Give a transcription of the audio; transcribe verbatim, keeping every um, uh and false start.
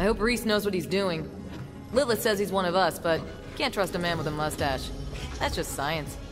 hope Reese knows what he's doing. Lilith says he's one of us, but can't trust a man with a mustache. That's just science.